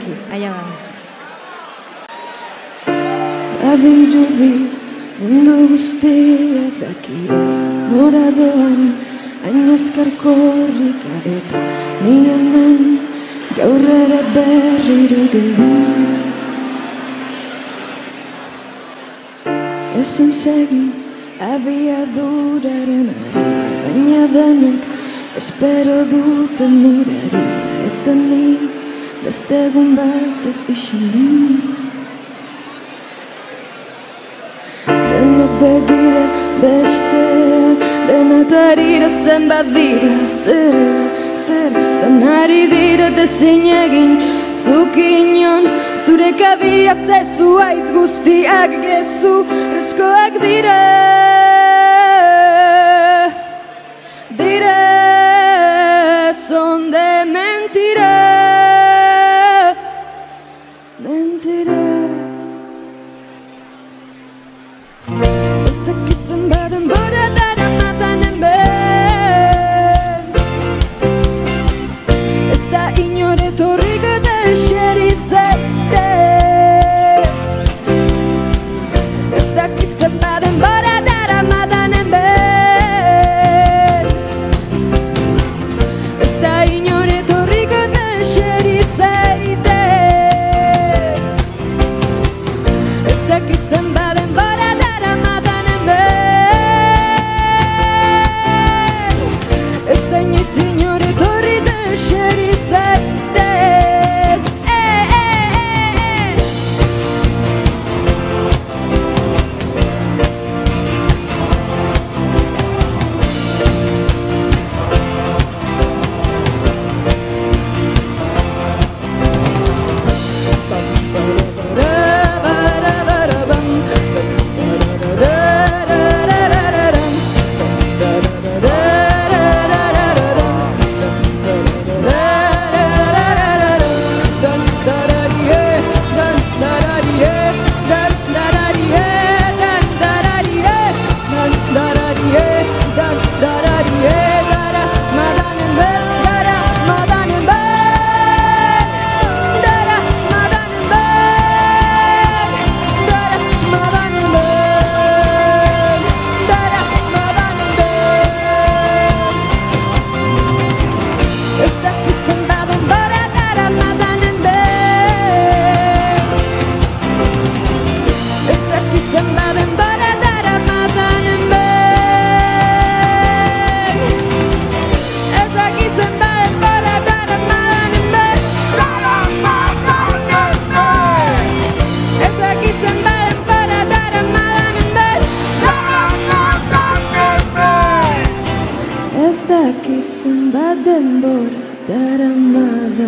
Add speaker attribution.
Speaker 1: aquí, allá vamos.
Speaker 2: Badirudi mundu guztiak daki nora doan hain azkar korrika eta ni hemen gaur ere berriro geldi. Ezin segi abiaduraren aria, baina denek espero duten miraria, eta ni beste egun bat ez isili. Denok begira bestea, denatarira zenbat dira, zertan ari dira dezin egin zuk inon, zure kabia zezu aitz guztiak gezu rezkoak dire son de mentira, mentira. Ez dakitzen baden bora dara matanen ben, ez da inore torrik eta eseri zaitez. Ez dakitzen baden bora dara matanen ben, ez da inore torrik eta eseri zaitez. Ez dakitzen baden bora dara matanen ben, ez da inoiz inore torri eta eseri zaitez. Ez dakitzen bat denbora dara madanen